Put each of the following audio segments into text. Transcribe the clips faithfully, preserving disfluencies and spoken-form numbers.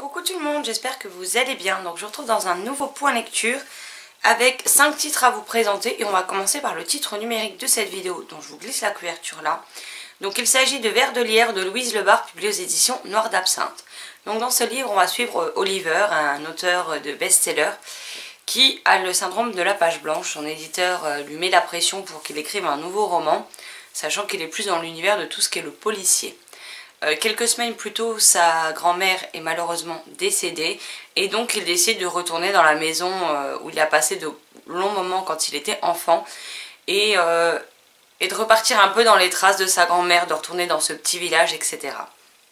Coucou tout le monde, j'espère que vous allez bien. Donc je vous retrouve dans un nouveau point lecture avec cinq titres à vous présenter et on va commencer par le titre numérique de cette vidéo dont je vous glisse la couverture là. Donc il s'agit de Vers de lierre de Louise Lebar, publié aux éditions Noir d'Absinthe. Donc dans ce livre on va suivre Oliver, un auteur de best-seller qui a le syndrome de la page blanche. Son éditeur lui met la pression pour qu'il écrive un nouveau roman, sachant qu'il est plus dans l'univers de tout ce qui est le policier. Euh, quelques semaines plus tôt, sa grand-mère est malheureusement décédée et donc il décide de retourner dans la maison euh, où il a passé de longs moments quand il était enfant et, euh, et de repartir un peu dans les traces de sa grand-mère, de retourner dans ce petit village, et cetera.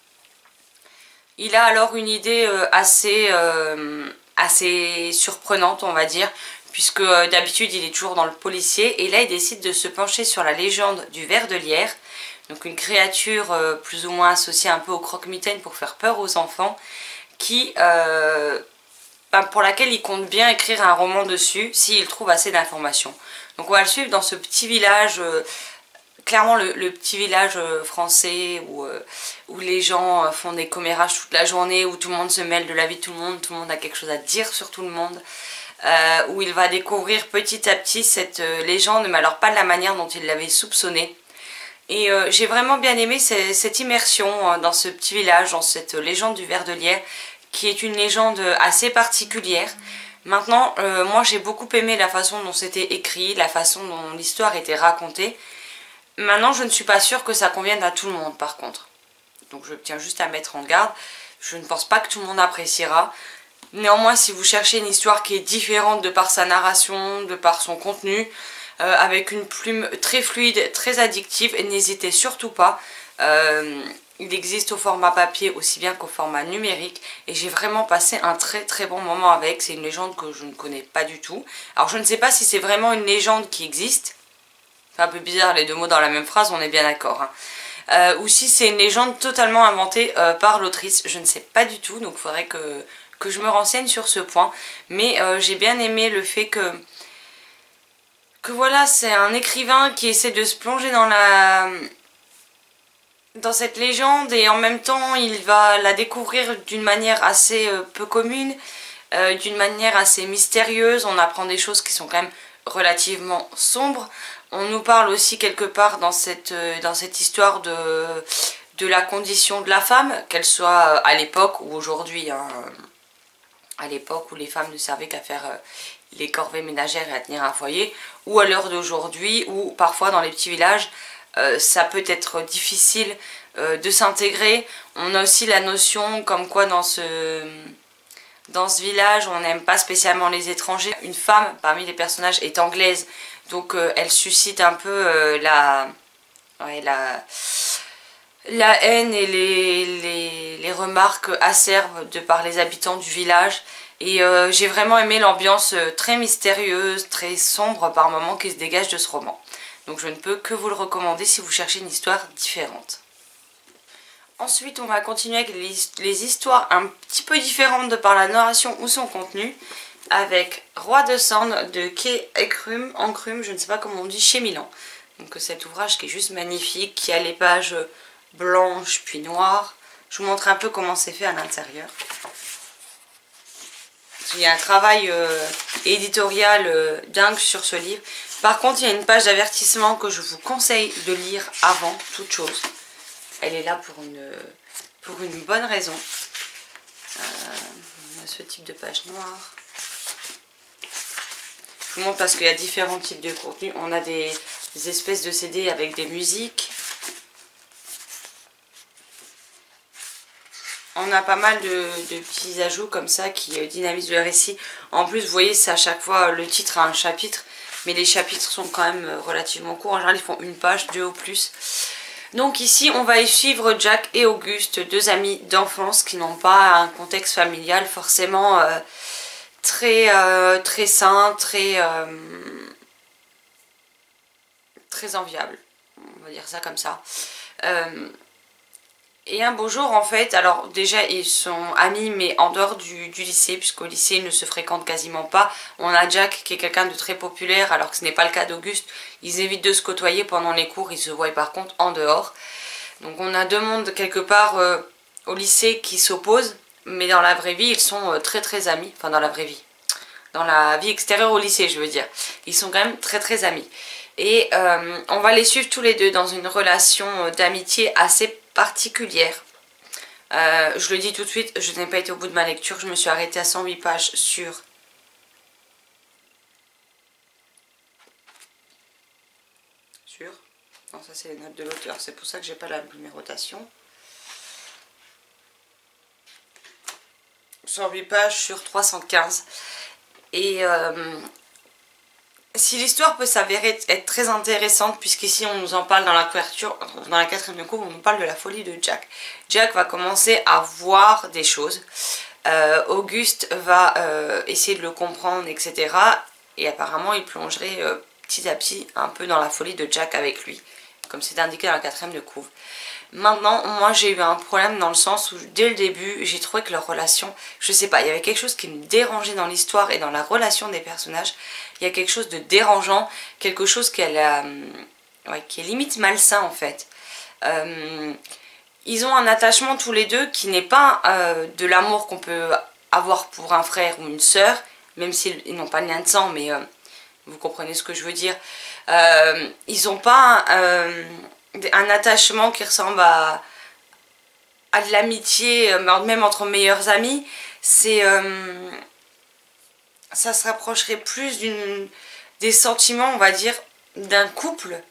Il a alors une idée euh, assez, euh, assez surprenante, on va dire, puisque euh, d'habitude il est toujours dans le policier et là il décide de se pencher sur la légende du ver de lierre. Donc une créature euh, plus ou moins associée un peu au croque-mitaine pour faire peur aux enfants, qui, euh, ben, pour laquelle il compte bien écrire un roman dessus s'il trouve assez d'informations. Donc on va le suivre dans ce petit village, euh, clairement le, le petit village euh, français où, euh, où les gens euh, font des commérages toute la journée, où tout le monde se mêle de la vie de tout le monde, tout le monde a quelque chose à dire sur tout le monde. Euh, où il va découvrir petit à petit cette euh, légende, mais alors pas de la manière dont il l'avait soupçonnée. Et euh, j'ai vraiment bien aimé cette, cette immersion euh, dans ce petit village, dans cette légende du ver de lierre, qui est une légende assez particulière. Maintenant, euh, moi j'ai beaucoup aimé la façon dont c'était écrit, la façon dont l'histoire était racontée. Maintenant, je ne suis pas sûre que ça convienne à tout le monde par contre. Donc je tiens juste à mettre en garde, je ne pense pas que tout le monde appréciera. Néanmoins, si vous cherchez une histoire qui est différente de par sa narration, de par son contenu, Euh, avec une plume très fluide, très addictive, et n'hésitez surtout pas. Euh, il existe au format papier aussi bien qu'au format numérique et j'ai vraiment passé un très très bon moment avec. C'est une légende que je ne connais pas du tout. Alors je ne sais pas si c'est vraiment une légende qui existe. C'est un peu bizarre les deux mots dans la même phrase, on est bien d'accord. Hein. Euh, ou si c'est une légende totalement inventée euh, par l'autrice, je ne sais pas du tout, donc il faudrait que, que je me renseigne sur ce point. Mais euh, j'ai bien aimé le fait que que voilà, c'est un écrivain qui essaie de se plonger dans la dans cette légende et en même temps il va la découvrir d'une manière assez euh, peu commune, euh, d'une manière assez mystérieuse. On apprend des choses qui sont quand même relativement sombres. On nous parle aussi quelque part dans cette, euh, dans cette histoire de, de la condition de la femme, qu'elle soit à l'époque ou aujourd'hui, hein, à l'époque où les femmes ne servaient qu'à faire euh, les corvées ménagères et à tenir un foyer, ou à l'heure d'aujourd'hui où parfois dans les petits villages euh, ça peut être difficile euh, de s'intégrer. On a aussi la notion comme quoi dans ce, dans ce village on n'aime pas spécialement les étrangers. Une femme parmi les personnages est anglaise, donc euh, elle suscite un peu euh, la, ouais, la, la haine et les, les, les remarques acerbes de par les habitants du village. Et euh, j'ai vraiment aimé l'ambiance très mystérieuse, très sombre par moments qui se dégage de ce roman. Donc je ne peux que vous le recommander si vous cherchez une histoire différente. Ensuite on va continuer avec les, les histoires un petit peu différentes de par la narration ou son contenu. Avec Roi de Cendres de Kay Encrum, Encrum, je ne sais pas comment on dit, chez Milan. Donc cet ouvrage qui est juste magnifique, qui a les pages blanches puis noires. Je vous montre un peu comment c'est fait à l'intérieur. Il y a un travail euh, éditorial euh, dingue sur ce livre. Par contre, il y a une page d'avertissement que je vous conseille de lire avant toute chose. Elle est là pour une, pour une bonne raison. Euh, on a ce type de page noire. Je vous montre parce qu'il y a différents types de contenus. On a des, des espèces de C D avec des musiques. On a pas mal de, de petits ajouts comme ça qui dynamisent le récit. En plus, vous voyez, c'est à chaque fois le titre a un chapitre, mais les chapitres sont quand même relativement courts. En général, ils font une page, deux au plus. Donc ici, on va y suivre Jack et Auguste, deux amis d'enfance qui n'ont pas un contexte familial forcément euh, très, euh, très sain, très, euh, très enviable. On va dire ça comme ça. Euh, Et un beau jour en fait, alors déjà ils sont amis mais en dehors du, du lycée, puisqu'au lycée ils ne se fréquentent quasiment pas. On a Jack qui est quelqu'un de très populaire alors que ce n'est pas le cas d'Auguste. Ils évitent de se côtoyer pendant les cours, ils se voient par contre en dehors. Donc on a deux mondes quelque part euh, au lycée qui s'opposent. mais dans la vraie vie ils sont très très amis, enfin dans la vraie vie, dans la vie extérieure au lycée je veux dire, ils sont quand même très très amis. Et euh, on va les suivre tous les deux dans une relation d'amitié assez particulière. Euh, je le dis tout de suite, je n'ai pas été au bout de ma lecture, je me suis arrêtée à cent huit pages sur... Sur... Non, ça c'est les notes de l'auteur, c'est pour ça que j'ai pas la numérotation. cent huit pages sur trois cent quinze. Et euh, si l'histoire peut s'avérer être très intéressante, puisqu'ici on nous en parle dans la couverture, dans la quatrième couve, on nous parle de la folie de Jack. Jack va commencer à voir des choses. Euh, Auguste va euh, essayer de le comprendre, et cetera. Et apparemment il plongerait euh, petit à petit un peu dans la folie de Jack avec lui, comme c'est indiqué dans la quatrième de couve. Maintenant, moi j'ai eu un problème dans le sens où dès le début, j'ai trouvé que leur relation, je sais pas, il y avait quelque chose qui me dérangeait dans l'histoire et dans la relation des personnages. Il y a quelque chose de dérangeant, quelque chose qui, a, ouais, qui est limite malsain en fait. Euh, ils ont un attachement tous les deux qui n'est pas euh, de l'amour qu'on peut avoir pour un frère ou une sœur, même s'ils n'ont pas de lien de sang, mais euh, vous comprenez ce que je veux dire. Euh, ils n'ont pas... Euh, un attachement qui ressemble à, à de l'amitié, même entre meilleurs amis. C'est euh, ça se rapprocherait plus d'une des sentiments, on va dire, d'un couple,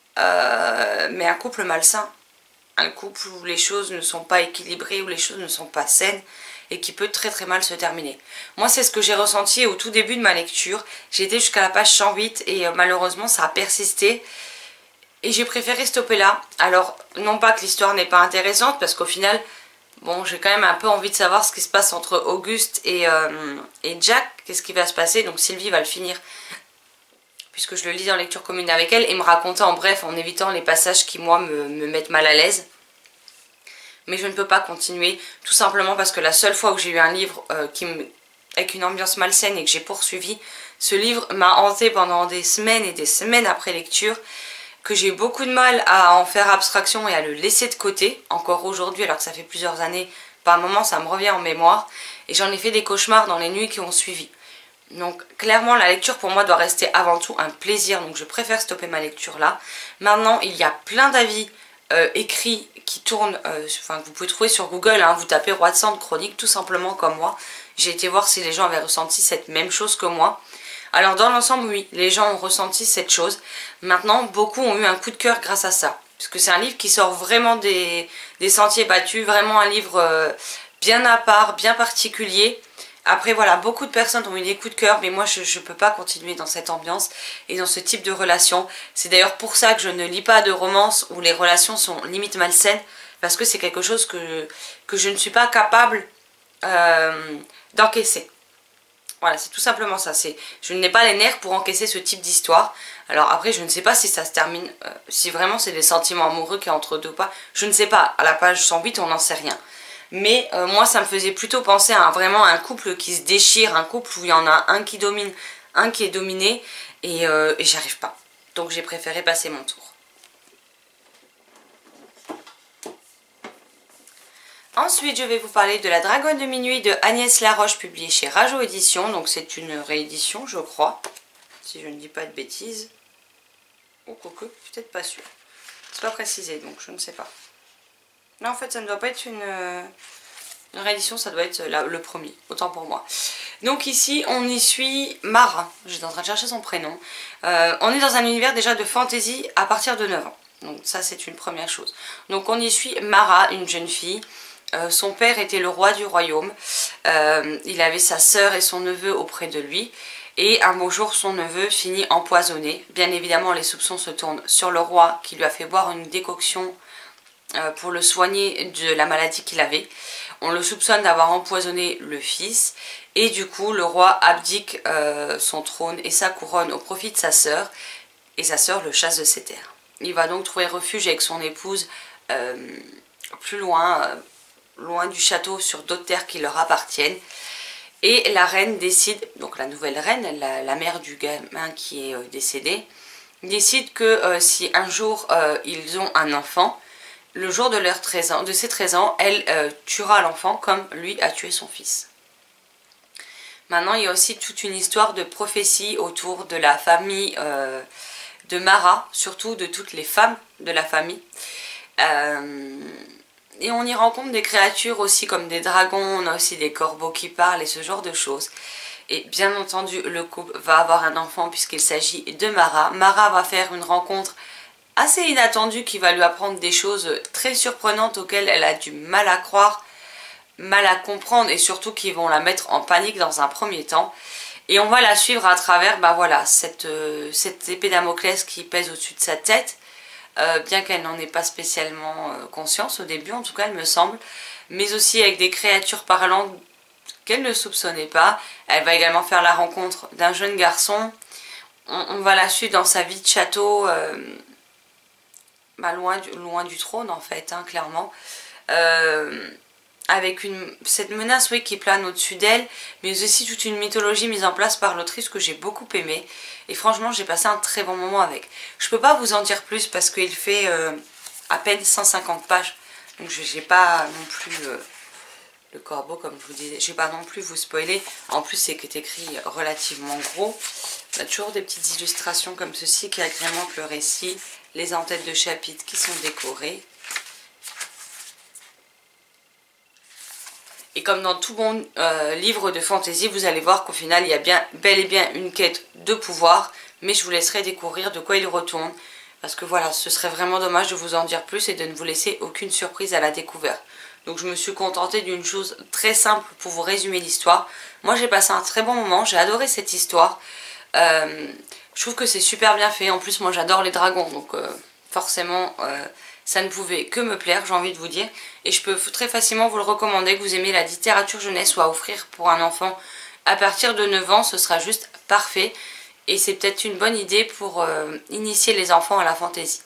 euh, mais un couple malsain, un couple où les choses ne sont pas équilibrées, où les choses ne sont pas saines et qui peut très très mal se terminer. Moi c'est ce que j'ai ressenti au tout début de ma lecture. J'ai été jusqu'à la page cent huit et euh, malheureusement ça a persisté. Et j'ai préféré stopper là. Alors, non pas que l'histoire n'est pas intéressante, parce qu'au final, bon, j'ai quand même un peu envie de savoir ce qui se passe entre Auguste et, euh, et Jack. Qu'est-ce qui va se passer? Donc Sylvie va le finir, puisque je le lis en lecture commune avec elle, et me raconter en bref, en évitant les passages qui, moi, me, me mettent mal à l'aise. Mais je ne peux pas continuer, tout simplement parce que la seule fois où j'ai eu un livre euh, qui me, avec une ambiance malsaine et que j'ai poursuivi, ce livre m'a hanté pendant des semaines et des semaines après lecture, que j'ai eu beaucoup de mal à en faire abstraction et à le laisser de côté, encore aujourd'hui alors que ça fait plusieurs années, par moments ça me revient en mémoire, et j'en ai fait des cauchemars dans les nuits qui ont suivi. Donc clairement la lecture pour moi doit rester avant tout un plaisir, donc je préfère stopper ma lecture là. Maintenant il y a plein d'avis euh, écrits qui tournent, euh, enfin que vous pouvez trouver sur Google, hein, vous tapez Roi de sang chronique tout simplement comme moi. J'ai été voir si les gens avaient ressenti cette même chose que moi. Alors dans l'ensemble, oui, les gens ont ressenti cette chose. Maintenant, beaucoup ont eu un coup de cœur grâce à ça. Parce que c'est un livre qui sort vraiment des, des sentiers battus, vraiment un livre euh, bien à part, bien particulier. Après voilà, beaucoup de personnes ont eu des coups de cœur, mais moi je ne peux pas continuer dans cette ambiance et dans ce type de relation. C'est d'ailleurs pour ça que je ne lis pas de romances où les relations sont limite malsaines, parce que c'est quelque chose que, que je ne suis pas capable euh, d'encaisser. Voilà, c'est tout simplement ça. Je n'ai pas les nerfs pour encaisser ce type d'histoire. Alors après, je ne sais pas si ça se termine, euh, si vraiment c'est des sentiments amoureux qui entre deux ou pas. Je ne sais pas. À la page cent huit, on n'en sait rien. Mais euh, moi, ça me faisait plutôt penser à un, vraiment un couple qui se déchire, un couple où il y en a un qui domine, un qui est dominé, et, euh, et j'y arrive pas. Donc j'ai préféré passer mon tour. Ensuite, je vais vous parler de La Dragonne de minuit de Agnès Laroche, publiée chez Rajo Édition. Donc c'est une réédition, je crois, si je ne dis pas de bêtises. Ou quoique, peut-être pas sûr. C'est pas précisé, donc je ne sais pas. Non, en fait, ça ne doit pas être une, une réédition, ça doit être la, le premier, autant pour moi. Donc ici, on y suit Mara. J'étais en train de chercher son prénom. Euh, on est dans un univers déjà de fantasy à partir de neuf ans. Donc ça, c'est une première chose. Donc on y suit Mara, une jeune fille. Euh, son père était le roi du royaume, euh, il avait sa sœur et son neveu auprès de lui, et un beau jour son neveu finit empoisonné. Bien évidemment les soupçons se tournent sur le roi qui lui a fait boire une décoction euh, pour le soigner de la maladie qu'il avait. On le soupçonne d'avoir empoisonné le fils, et du coup le roi abdique euh, son trône et sa couronne au profit de sa sœur, et sa sœur le chasse de ses terres. Il va donc trouver refuge avec son épouse euh, plus loin, euh, loin du château, sur d'autres terres qui leur appartiennent. Et la reine décide, donc la nouvelle reine, la, la mère du gamin qui est euh, décédé, décide que euh, si un jour euh, ils ont un enfant, le jour de, leur treize ans, de ses treize ans, elle euh, tuera l'enfant comme lui a tué son fils. Maintenant, il y a aussi toute une histoire de prophétie autour de la famille euh, de Mara, surtout de toutes les femmes de la famille. Euh, et on y rencontre des créatures aussi comme des dragons, on a aussi des corbeaux qui parlent et ce genre de choses. Et bien entendu, le couple va avoir un enfant puisqu'il s'agit de Mara. Mara va faire une rencontre assez inattendue qui va lui apprendre des choses très surprenantes auxquelles elle a du mal à croire, mal à comprendre et surtout qui vont la mettre en panique dans un premier temps. Et on va la suivre à travers bah voilà, cette, euh, cette épée Damoclès qui pèse au-dessus de sa tête, euh, bien qu'elle n'en ait pas spécialement euh, conscience au début, en tout cas elle me semble, mais aussi avec des créatures parlantes qu'elle ne soupçonnait pas. Elle va également faire la rencontre d'un jeune garçon. On, on va la suivre dans sa vie de château, euh, bah loin, du, loin du trône en fait, hein, clairement. Euh, avec une, cette menace oui, qui plane au-dessus d'elle, mais aussi toute une mythologie mise en place par l'autrice que j'ai beaucoup aimée. Et franchement, j'ai passé un très bon moment avec. Je peux pas vous en dire plus parce qu'il fait euh, à peine cent cinquante pages. Donc je n'ai pas non plus euh, le corbeau, comme je vous disais. Je vais pas non plus vous spoiler. En plus, c'est écrit relativement gros. On a toujours des petites illustrations comme ceci qui agrémentent le récit. Les en-têtes de chapitres qui sont décorées. Et comme dans tout bon euh, livre de fantasy, vous allez voir qu'au final, il y a bien, bel et bien une quête de pouvoir. Mais je vous laisserai découvrir de quoi il retourne. Parce que voilà, ce serait vraiment dommage de vous en dire plus et de ne vous laisser aucune surprise à la découverte. Donc je me suis contentée d'une chose très simple pour vous résumer l'histoire. Moi j'ai passé un très bon moment, j'ai adoré cette histoire. Euh, je trouve que c'est super bien fait. En plus moi j'adore les dragons, donc euh, forcément... Euh, ça ne pouvait que me plaire, j'ai envie de vous dire. Et je peux très facilement vous le recommander, que vous aimez la littérature jeunesse ou à offrir pour un enfant à partir de neuf ans, ce sera juste parfait. Et c'est peut-être une bonne idée pour euh, initier les enfants à la fantaisie.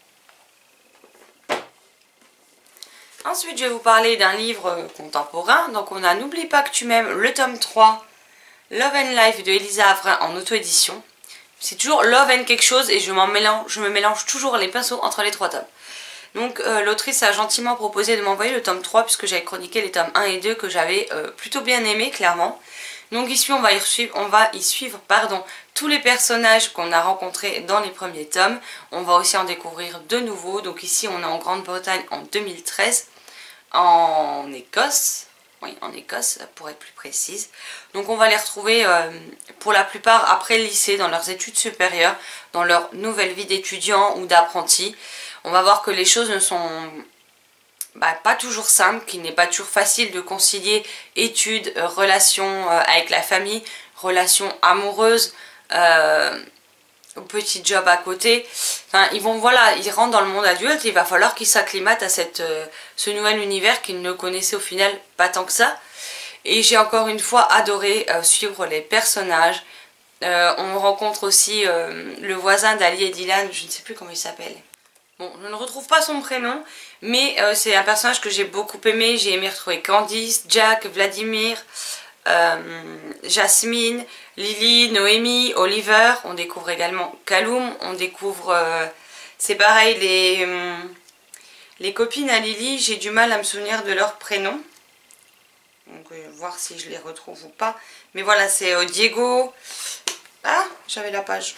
Ensuite, je vais vous parler d'un livre contemporain. Donc on a N'oublie pas que tu m'aimes, le tome trois, Love and Life de Elisa Avrin en auto-édition. C'est toujours Love and quelque chose et je, m'en mélange, je me mélange toujours les pinceaux entre les trois tomes. Donc euh, l'autrice a gentiment proposé de m'envoyer le tome trois puisque j'avais chroniqué les tomes un et deux que j'avais euh, plutôt bien aimé clairement. Donc ici on va y suivre, on va y suivre pardon, tous les personnages qu'on a rencontrés dans les premiers tomes. On va aussi en découvrir de nouveaux. Donc ici on est en Grande-Bretagne en deux mille treize, en Écosse. Oui, en Écosse, pour être plus précise. Donc on va les retrouver euh, pour la plupart après le lycée, dans leurs études supérieures, dans leur nouvelle vie d'étudiant ou d'apprenti. On va voir que les choses ne sont bah, pas toujours simples, qu'il n'est pas toujours facile de concilier études, euh, relations euh, avec la famille, relations amoureuses, euh, petit job à côté. Enfin, ils vont, voilà, ils rentrent dans le monde adulte, il va falloir qu'ils s'acclimatent à cette, euh, ce nouvel univers qu'ils ne connaissaient au final pas tant que ça. Et j'ai encore une fois adoré euh, suivre les personnages. Euh, on rencontre aussi euh, le voisin d'Ali et Dylan, je ne sais plus comment il s'appelle. Bon, je ne retrouve pas son prénom, mais euh, c'est un personnage que j'ai beaucoup aimé. J'ai aimé retrouver Candice, Jack, Vladimir, euh, Jasmine, Lily, Noémie, Oliver. On découvre également Kaloum. On découvre, euh, c'est pareil, les, euh, les copines à Lily. J'ai du mal à me souvenir de leur prénom. Donc, euh, voir si je les retrouve ou pas. Mais voilà, c'est euh, Diego. Ah, j'avais la page.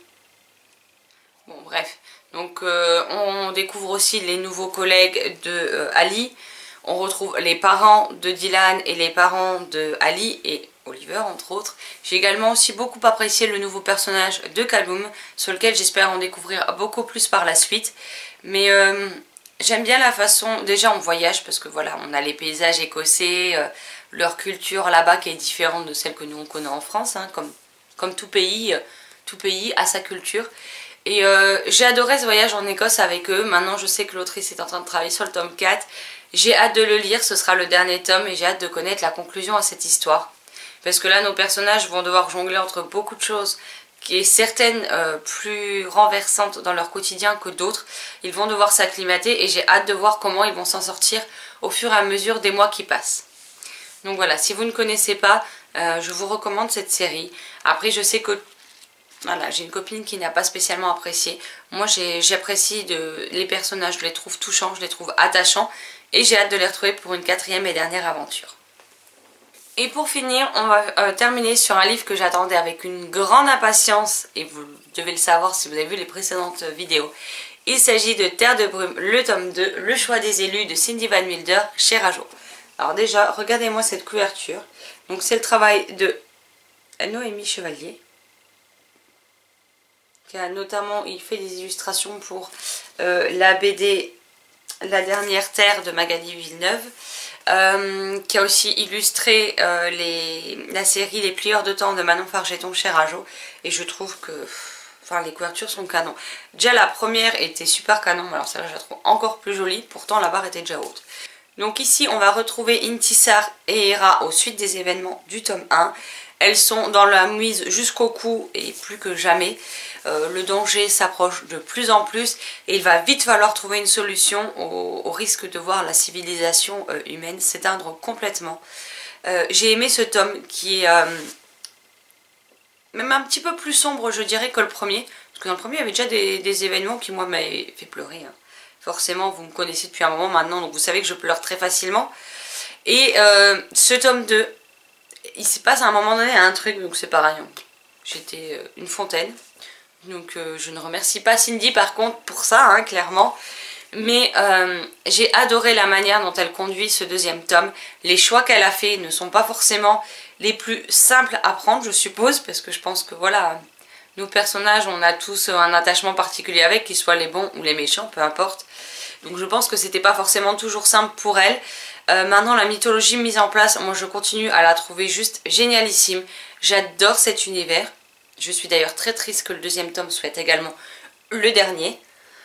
Bon, bref. Donc euh, on découvre aussi les nouveaux collègues de euh, Ali. On retrouve les parents de Dylan et les parents de Ali et Oliver entre autres. J'ai également aussi beaucoup apprécié le nouveau personnage de Kaloum, sur lequel j'espère en découvrir beaucoup plus par la suite. Mais euh, j'aime bien la façon, déjà on voyage parce que voilà, on a les paysages écossais, euh, leur culture là-bas qui est différente de celle que nous on connaît en France, hein, comme, comme tout pays, euh, tout pays a sa culture. Et euh, j'ai adoré ce voyage en Écosse avec eux. Maintenant je sais que l'autrice est en train de travailler sur le tome quatre. J'ai hâte de le lire, ce sera le dernier tome et j'ai hâte de connaître la conclusion à cette histoire. Parce que là nos personnages vont devoir jongler entre beaucoup de choses, qui est certaines euh, plus renversantes dans leur quotidien que d'autres. Ils vont devoir s'acclimater et j'ai hâte de voir comment ils vont s'en sortir au fur et à mesure des mois qui passent. Donc voilà, si vous ne connaissez pas, euh, je vous recommande cette série. Après je sais que Voilà, j'ai une copine qui n'a pas spécialement apprécié. Moi j'apprécie de... les personnages, je les trouve touchants, je les trouve attachants. Et j'ai hâte de les retrouver pour une quatrième et dernière aventure. Et pour finir, on va euh, terminer sur un livre que j'attendais avec une grande impatience. Et vous devez le savoir si vous avez vu les précédentes vidéos. Il s'agit de Terre de Brume, le tome deux, Le choix des élus de Cindy Van Wilder chez Rajo. Alors déjà, regardez-moi cette couverture. Donc c'est le travail de Noémie Chevalier. Qui a notamment, il fait des illustrations pour euh, la B D La dernière Terre de Magali Villeneuve. Euh, qui a aussi illustré euh, les, la série Les Plieurs de temps de Manon Fargeton chez Rajo. Et je trouve que enfin, les couvertures sont canon. Déjà la première était super canon, alors celle-là je la trouve encore plus jolie, pourtant la barre était déjà haute. Donc ici on va retrouver Intisar et Hera aux suites des événements du tome un. Elles sont dans la mouise jusqu'au cou et plus que jamais. Euh, le danger s'approche de plus en plus et il va vite falloir trouver une solution au, au risque de voir la civilisation euh, humaine s'éteindre complètement. Euh, J'ai aimé ce tome qui est euh, même un petit peu plus sombre je dirais que le premier. Parce que dans le premier il y avait déjà des, des événements qui moi m'avaient fait pleurer. Hein. Forcément vous me connaissez depuis un moment maintenant donc vous savez que je pleure très facilement. Et euh, ce tome deux, il se passe à un moment donné un truc, donc c'est pareil, j'étais euh, une fontaine, donc euh, je ne remercie pas Cindy par contre pour ça, hein, clairement, mais euh, j'ai adoré la manière dont elle conduit ce deuxième tome. Les choix qu'elle a fait ne sont pas forcément les plus simples à prendre je suppose, parce que je pense que voilà, nos personnages on a tous un attachement particulier avec, qu'ils soient les bons ou les méchants, peu importe, donc je pense que c'était pas forcément toujours simple pour elle. Euh, maintenant la mythologie mise en place, moi je continue à la trouver juste génialissime. J'adore cet univers. Je suis d'ailleurs très triste que le deuxième tome soit également le dernier.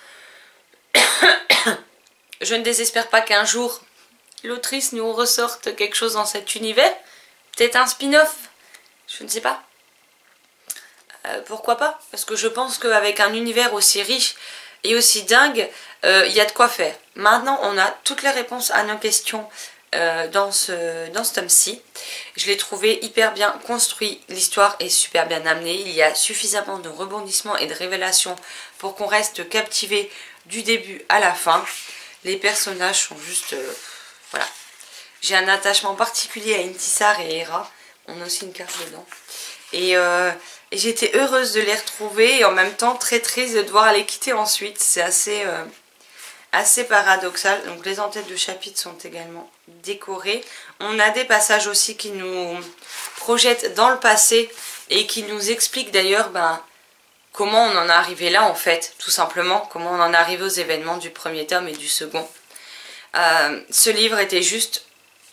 Je ne désespère pas qu'un jour l'autrice nous ressorte quelque chose dans cet univers. Peut-être un spin-off, je ne sais pas. Euh, pourquoi pas? Parce que je pense qu'avec un univers aussi riche et aussi dingue, il euh, y a de quoi faire. Maintenant, on a toutes les réponses à nos questions euh, dans ce, dans ce tome-ci. Je l'ai trouvé hyper bien construit, l'histoire est super bien amenée, il y a suffisamment de rebondissements et de révélations pour qu'on reste captivé du début à la fin. Les personnages sont juste... Euh, voilà. J'ai un attachement particulier à Intisar et Hera, on a aussi une carte dedans. Et... Euh, Et j'étais heureuse de les retrouver et en même temps très triste de devoir les quitter ensuite. C'est assez, euh, assez paradoxal. Donc les entêtes de chapitres sont également décorées. On a des passages aussi qui nous projettent dans le passé et qui nous expliquent d'ailleurs ben, comment on en est arrivé là en fait. Tout simplement, comment on en est arrivé aux événements du premier tome et du second. Euh, ce livre était juste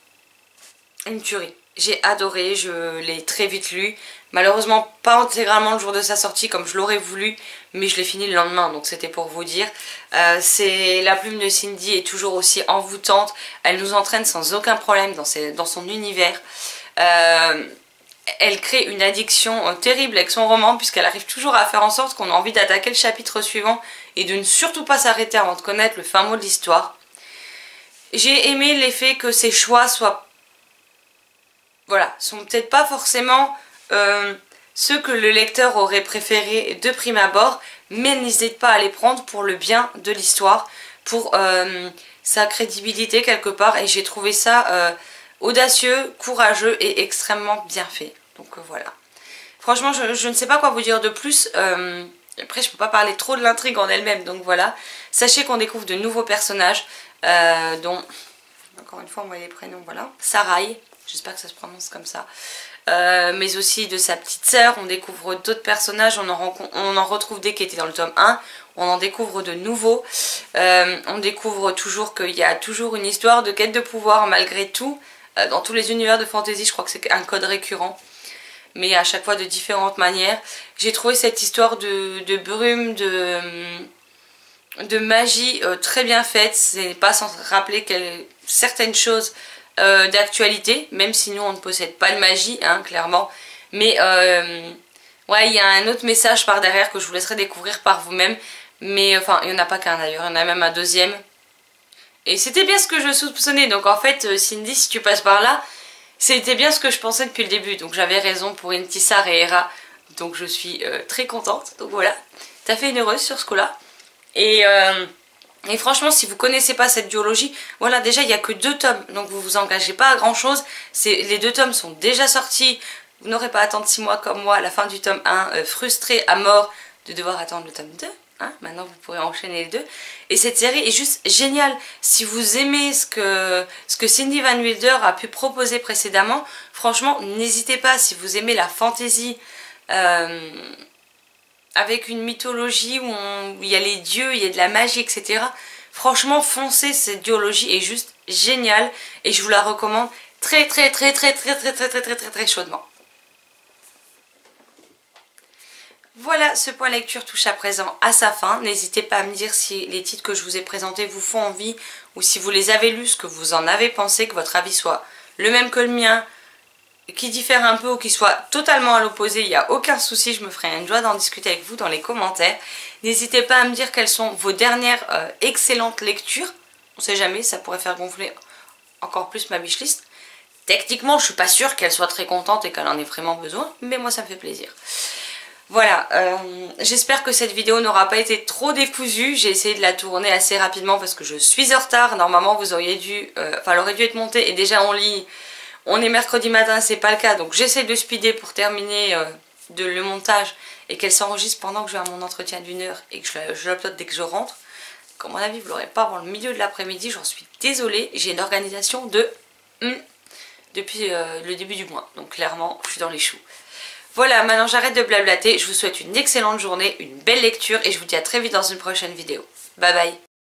une tuerie. J'ai adoré, je l'ai très vite lu. Malheureusement pas intégralement le jour de sa sortie comme je l'aurais voulu, mais je l'ai fini le lendemain, donc c'était pour vous dire. Euh, c'est la plume de Cindy est toujours aussi envoûtante, elle nous entraîne sans aucun problème dans, ses, dans son univers. Euh, elle crée une addiction euh, terrible avec son roman, puisqu'elle arrive toujours à faire en sorte qu'on a envie d'attaquer le chapitre suivant et de ne surtout pas s'arrêter avant de connaître le fin mot de l'histoire. J'ai aimé l'effet que ses choix soient... Voilà, sont peut-être pas forcément... Euh, ceux que le lecteur aurait préféré de prime abord, mais n'hésite pas à les prendre pour le bien de l'histoire, pour euh, sa crédibilité quelque part, et j'ai trouvé ça euh, audacieux, courageux et extrêmement bien fait. Donc euh, voilà. Franchement, je, je ne sais pas quoi vous dire de plus. Euh, après, je peux pas parler trop de l'intrigue en elle-même, donc voilà. Sachez qu'on découvre de nouveaux personnages, euh, dont, encore une fois, on voit les prénoms, voilà. Sarai, j'espère que ça se prononce comme ça. Euh, mais aussi de sa petite sœur, on découvre d'autres personnages, on en, on en retrouve des qui étaient dans le tome un, on en découvre de nouveaux, euh, on découvre toujours qu'il y a toujours une histoire de quête de pouvoir malgré tout, euh, dans tous les univers de fantasy, je crois que c'est un code récurrent, mais à chaque fois de différentes manières. J'ai trouvé cette histoire de, de brume, de, de magie euh, très bien faite, c'est pas sans rappeler qu'elle, certaines choses Euh, d'actualité, même si nous on ne possède pas de magie, hein, clairement, mais euh, ouais, il y a un autre message par derrière que je vous laisserai découvrir par vous-même, mais enfin, il n'y en a pas qu'un d'ailleurs, il y en a même un deuxième, et c'était bien ce que je soupçonnais, donc en fait, Cindy, si tu passes par là, c'était bien ce que je pensais depuis le début, donc j'avais raison pour Intisar et Hera donc je suis euh, très contente. Donc voilà, t'as fait une heureuse sur ce coup-là. Et, euh, et franchement, si vous connaissez pas cette duologie, voilà, déjà il n'y a que deux tomes, donc vous vous engagez pas à grand chose. Les deux tomes sont déjà sortis, vous n'aurez pas à attendre six mois comme moi à la fin du tome un, euh, frustré à mort de devoir attendre le tome deux. Hein, maintenant vous pourrez enchaîner les deux. Et cette série est juste géniale. Si vous aimez ce que, ce que Cindy Van Wilder a pu proposer précédemment, franchement n'hésitez pas. Si vous aimez la fantasy euh, avec une mythologie où, on, où il y a les dieux, il y a de la magie, et cetera. Franchement foncez, cette duologie est juste géniale et je vous la recommande très très très très très très très très très très très chaudement. Voilà, ce point lecture touche à présent à sa fin. N'hésitez pas à me dire si les titres que je vous ai présentés vous font envie ou si vous les avez lus, ce que vous en avez pensé, que votre avis soit le même que le mien, qui diffère un peu ou qui soit totalement à l'opposé. Il n'y a aucun souci, je me ferai une joie d'en discuter avec vous dans les commentaires. N'hésitez pas à me dire quelles sont vos dernières euh, excellentes lectures. On sait jamais, ça pourrait faire gonfler encore plus ma wishlist. Techniquement, je suis pas sûre qu'elle soit très contente et qu'elle en ait vraiment besoin, mais moi ça me fait plaisir. Voilà, euh, j'espère que cette vidéo n'aura pas été trop décousue. J'ai essayé de la tourner assez rapidement parce que je suis en retard. Normalement, vous auriez dû, euh, enfin, elle aurait dû être montée et déjà en ligne. On est mercredi matin, c'est pas le cas, donc j'essaie de speeder pour terminer euh, de le montage et qu'elle s'enregistre pendant que je vais à mon entretien d'une heure et que je, je l'upload dès que je rentre. Comme à mon avis, vous l'aurez pas avant le milieu de l'après-midi, j'en suis désolée. J'ai une organisation de mm, depuis euh, le début du mois, donc clairement, je suis dans les choux. Voilà, maintenant j'arrête de blablater, je vous souhaite une excellente journée, une belle lecture et je vous dis à très vite dans une prochaine vidéo. Bye bye.